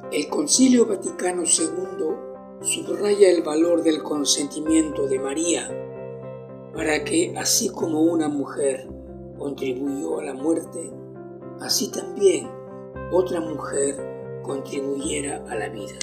El Concilio Vaticano II subraya el valor del consentimiento de María para que, así como una mujer contribuyó a la muerte, así también otra mujer contribuyera a la vida.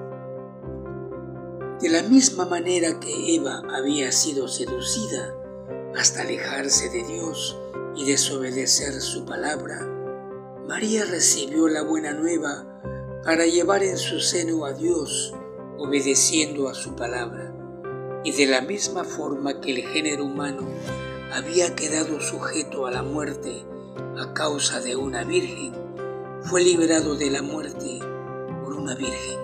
De la misma manera que Eva había sido seducida hasta alejarse de Dios y desobedecer su palabra, María recibió la buena nueva para llevar en su seno a Dios, obedeciendo a su palabra. Y de la misma forma que el género humano había quedado sujeto a la muerte a causa de una virgen, fue liberado de la muerte por una virgen.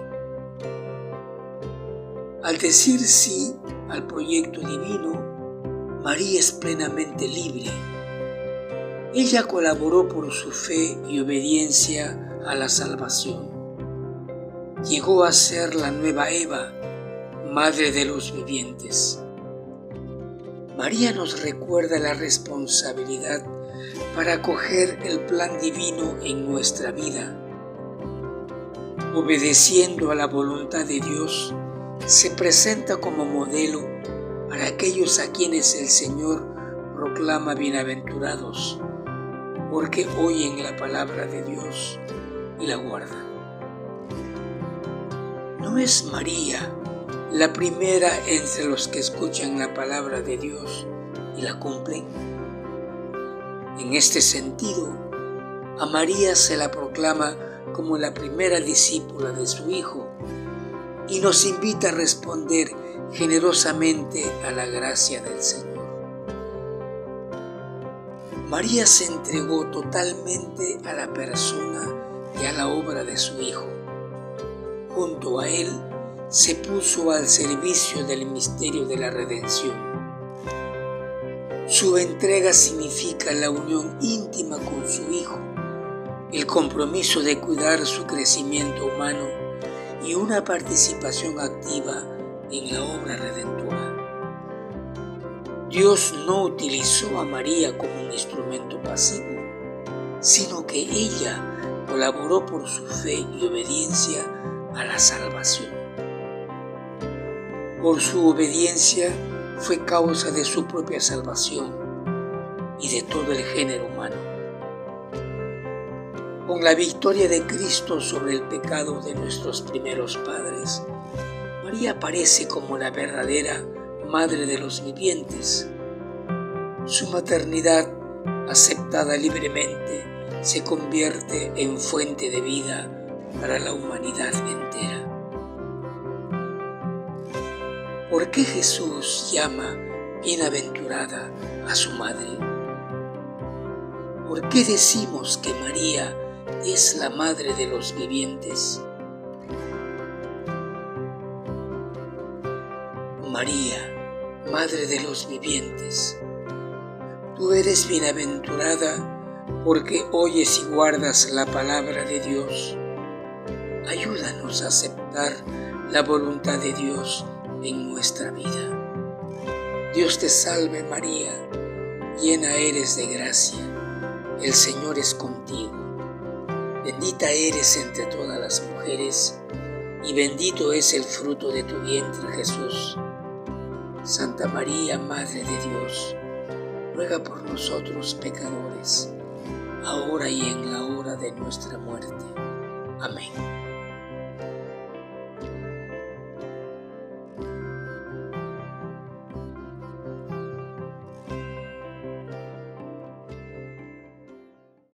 Al decir sí al proyecto divino, María es plenamente libre. Ella colaboró por su fe y obediencia a la salvación. Llegó a ser la nueva Eva, madre de los vivientes. María nos recuerda la responsabilidad para acoger el plan divino en nuestra vida. Obedeciendo a la voluntad de Dios, se presenta como modelo para aquellos a quienes el Señor proclama bienaventurados, porque oyen la palabra de Dios y la guardan. ¿No es María la primera entre los que escuchan la palabra de Dios y la cumplen? En este sentido, a María se la proclama como la primera discípula de su Hijo y nos invita a responder generosamente a la gracia del Señor. María se entregó totalmente a la persona y a la obra de su Hijo. Junto a Él se puso al servicio del misterio de la redención. Su entrega significa la unión íntima con su Hijo, el compromiso de cuidar su crecimiento humano y una participación activa en la obra redentora. Dios no utilizó a María como un instrumento pasivo, sino que ella colaboró por su fe y obediencia a la salvación. Por su obediencia fue causa de su propia salvación y de todo el género humano. Con la victoria de Cristo sobre el pecado de nuestros primeros padres, María aparece como la verdadera Madre de los vivientes. Su maternidad, aceptada libremente, se convierte en fuente de vida para la humanidad entera. ¿Por qué Jesús llama bienaventurada a su madre? ¿Por qué decimos que María es la Madre de los vivientes? María, Madre de los vivientes, tú eres bienaventurada porque oyes y guardas la palabra de Dios. Ayúdanos a aceptar la voluntad de Dios en nuestra vida. Dios te salve María, llena eres de gracia, el Señor es contigo. Bendita eres entre todas las mujeres, y bendito es el fruto de tu vientre Jesús. Santa María, Madre de Dios, ruega por nosotros pecadores, ahora y en la hora de nuestra muerte. Amén.